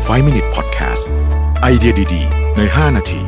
5 Minute Podcast ไอเดียดีๆใน5นาที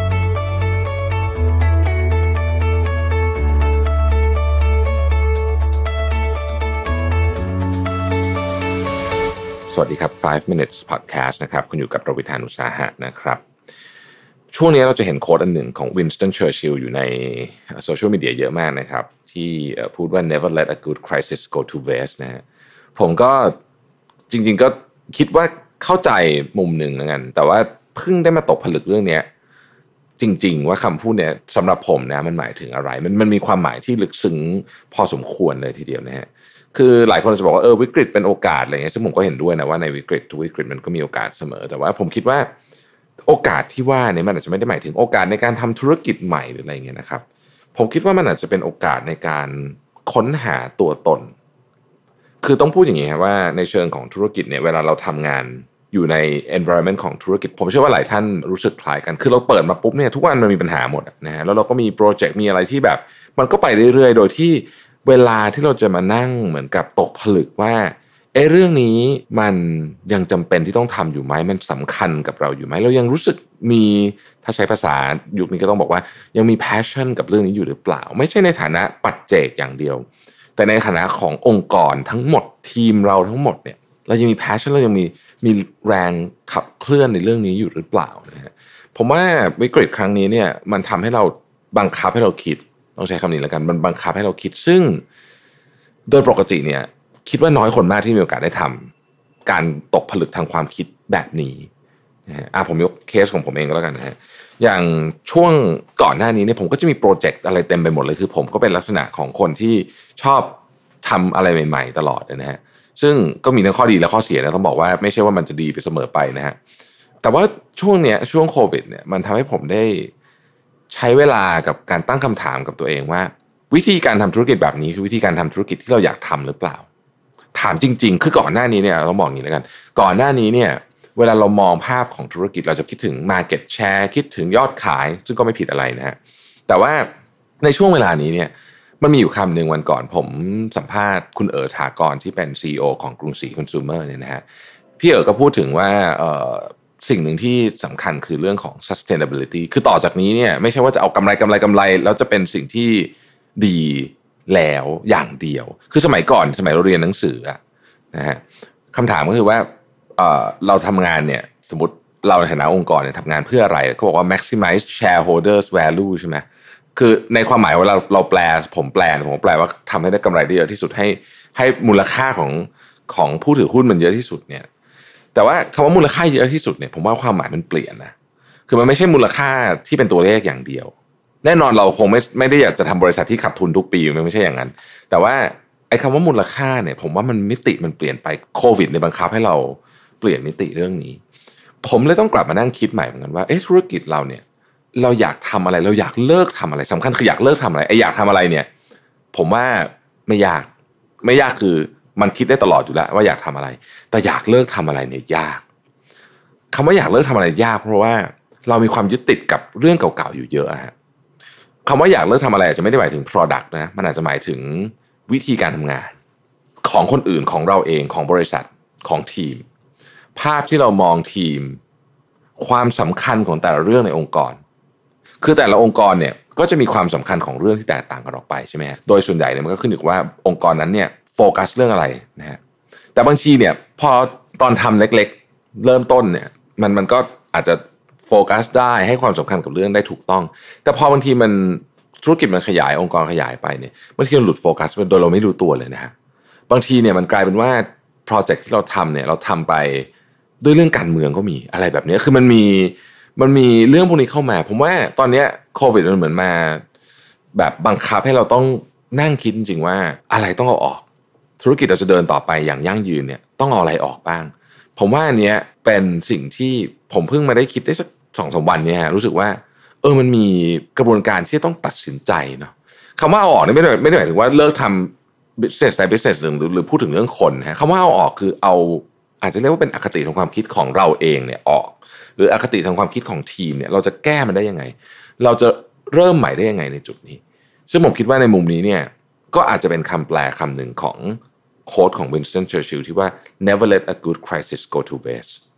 สวัสดีครับ5 minutes podcast นะครับคุณอยู่กับรวิธานอุตสาหะนะครับช่วงนี้เราจะเห็นโค้ดอันหนึ่งของ Winston Churchill อยู่ในโซเชียลมีเดียเยอะมากนะครับที่พูดว่า never let a good crisis go to waste นะฮะผมก็จริงๆก็คิดว่าเข้าใจมุมหนึ่งแล้วกันแต่ว่าเพิ่งได้มาตกผลึกเรื่องนี้จริงๆว่าคำพูดเนี้ยสำหรับผมนะมันหมายถึงอะไรมันมีความหมายที่ลึกซึ้งพอสมควรเลยทีเดียวนะฮะคือหลายคนจะบอกว่าวิกฤตเป็นโอกาสอะไรเงี้ยซึ่งผมก็เห็นด้วยนะว่าในวิกฤตทุกวิกฤตมันก็มีโอกาสเสมอแต่ว่าผมคิดว่าโอกาสที่ว่าเนี่ยมันอาจจะไม่ได้หมายถึงโอกาสในการทำธุรกิจใหม่หรืออะไรเงี้ยนะครับผมคิดว่ามันอาจจะเป็นโอกาสในการค้นหาตัวตนคือต้องพูดอย่างนี้ครับว่าในเชิงของธุรกิจเนี่ยเวลาเราทำงานอยู่ใน environment ของธุรกิจผมเชื่อว่าหลายท่านรู้สึกคล้ายกันคือเราเปิดมาปุ๊บเนี่ยทุกวันมันมีปัญหาหมดนะฮะแล้วเราก็มีโปรเจกต์มีอะไรที่แบบมันก็ไปเรื่อยๆโดยที่เวลาที่เราจะมานั่งเหมือนกับตกผลึกว่าเรื่องนี้มันยังจำเป็นที่ต้องทำอยู่ไหมมันสำคัญกับเราอยู่ไหมเรายังรู้สึกมีถ้าใช้ภาษายุคนี้ก็ต้องบอกว่ายังมี passion กับเรื่องนี้อยู่หรือเปล่าไม่ใช่ในฐานะปัจเจกอย่างเดียวแต่ในฐานะขององค์กรทั้งหมดทีมเราทั้งหมดเนี่ยเรายังมี passion เรายังมีแรงขับเคลื่อนในเรื่องนี้อยู่หรือเปล่านะฮะผมว่าวิกฤตครั้งนี้เนี่ยมันทำให้เราบังคับให้เราคิดต้องใช้คำนี้แล้วกันมันบังคับให้เราคิดซึ่งโดยปกติเนี่ยคิดว่าน้อยคนมากที่มีโอกาสได้ทำการตกผลึกทางความคิดแบบนี้นะฮะผมยกเคสของผมเองก็แล้วกันนะฮะอย่างช่วงก่อนหน้านี้เนี่ยผมก็จะมีโปรเจกต์อะไรเต็มไปหมดเลยคือผมก็เป็นลักษณะของคนที่ชอบทำอะไรใหม่ๆตลอดนะฮะซึ่งก็มีทั้งข้อดีและข้อเสียนะต้องบอกว่าไม่ใช่ว่ามันจะดีไปเสมอไปนะฮะแต่ว่าช่วงโควิดเนี่ยมันทำให้ผมได้ใช้เวลากับการตั้งคำถามกับตัวเองว่าวิธีการทำธุรกิจแบบนี้คือวิธีการทำธุรกิจที่เราอยากทำหรือเปล่าถามจริงๆคือก่อนหน้านี้เนี่ยต้องบอกอย่างนี้แล้วกันก่อนหน้านี้เนี่ยเวลาเรามองภาพของธุรกิจเราจะคิดถึง market share คิดถึงยอดขายซึ่งก็ไม่ผิดอะไรนะฮะแต่ว่าในช่วงเวลานี้เนี่ยมันมีอยู่คำหนึ่งวันก่อนผมสัมภาษณ์คุณถากรที่เป็น CEO ของกรุงศรีคอน sumer เนี่ยนะฮะพี่ก็พูดถึงว่าสิ่งหนึ่งที่สำคัญคือเรื่องของ sustainability คือต่อจากนี้เนี่ยไม่ใช่ว่าจะเอากำไรแล้วจะเป็นสิ่งที่ดีแล้วอย่างเดียวคือสมัยก่อนสมัยเราเรียนหนังสือนะฮะคำถามก็คือว่าเราทำงานเนี่ยสมมติเราในฐานะองค์กรเนี่ยทำงานเพื่ออะไรเขาบอกว่า maximize shareholders value ใช่ไหมคือในความหมายว่าเราแปลผมแปลว่าทำให้ได้กำไรได้เยอะที่สุดให้มูลค่าของผู้ถือหุ้นมันเยอะที่สุดเนี่ยแต่ว่าคำว่ามูลค่าเยอะที่สุดเนี่ยผมว่าความหมายมันเปลี่ยนนะคือมันไม่ใช่มูลค่าที่เป็นตัวเลขอย่างเดียวแน่นอนเราคงไม่ได้อยากจะทำบริษัทที่ขาดทุนทุกปีมันไม่ใช่อย่างนั้นแต่ว่าไอ้คำว่ามูลค่าเนี่ยผมว่ามันมิติมันเปลี่ยนไปโควิดในบังคับให้เราเปลี่ยนมิติเรื่องนี้ผมเลยต้องกลับมานั่งคิดใหม่เหมือนกันว่าธุรกิจเราเนี่ยเราอยากทำอะไรเราอยากเลิกทำอะไรสำคัญคืออยากเลิกทำอะไรอยากทำอะไรเนี่ยผมว่าไม่ยากคือมันคิดได้ตลอดอยู่แล้วว่าอยากทำอะไรแต่อยากเลิกทำอะไรเนี่ยยากคำว่าอยากเลิกทำอะไรยากเพราะว่าเรามีความยึดติดกับเรื่องเก่าๆอยู่เยอะฮะคำว่าอยากเลิกทำอะไรอาจจะไม่ได้หมายถึง product นะมันอาจจะหมายถึงวิธีการทำงานของคนอื่นของเราเองของบริษัทของทีมภาพที่เรามองทีมความสำคัญของแต่ละเรื่องในองค์กรคือแต่ละองค์กรเนี่ยก็จะมีความสำคัญของเรื่องที่แตกต่างกันออกไปใช่ไหมฮะโดยส่วนใหญ่เนี่ยมันก็ขึ้นอยู่ว่าองค์กรนั้นเนี่ยโฟกัสเรื่องอะไรนะฮะแต่บางทีเนี่ยพอตอนทำเล็กๆเริ่มต้นเนี่ยมันก็อาจจะโฟกัสได้ให้ความสำคัญกับเรื่องได้ถูกต้องแต่พอบางทีมันธุรกิจมันขยายองค์กรขยายไปเนี่ยบางทีมันหลุดโฟกัสไปโดยเราไม่รู้ตัวเลยนะฮะบางทีเนี่ยมันกลายเป็นว่าโปรเจกต์ที่เราทำเนี่ยเราทำไปด้วยเรื่องการเมืองก็มีอะไรแบบนี้คือมันมีเรื่องพวกนี้เข้ามาผมว่าตอนนี้โควิดมันเหมือนมาแบบบังคับให้เราต้องนั่งคิดจริงๆว่าอะไรต้องเอาออกธุรกิจเราจะเดินต่อไปอย่างยั่งยืนเนี่ยต้องเอาอะไรออกบ้างผมว่าอันเนี้ยเป็นสิ่งที่ผมเพิ่งมาได้คิดได้สัก 2-3 วันเนี่ยรู้สึกว่ามันมีกระบวนการที่ต้องตัดสินใจเนาะคำว่าเอาออกนี่ไม่ได้หมายถึงว่าเลิกทำ business แต่ business หรือพูดถึงเรื่องคนฮะคำว่าเอาออกคือเอาอาจจะเรียกว่าเป็นอคติทางความคิดของเราเองเนี่ยออกหรืออคติทางความคิดของทีมเนี่ยเราจะแก้มันได้ยังไงเราจะเริ่มใหม่ได้ยังไงในจุดนี้ซึ่งผมคิดว่าในมุมนี้เนี่ยก็อาจจะเป็นคำแปลคำหนึ่งของ โค้ดของ Winston Churchill ที่ว่า never let a good crisis go to waste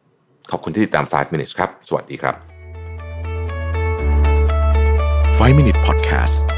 ขอบคุณที่ติดตาม 5 minutes ครับสวัสดีครับ 5 Minute Podcast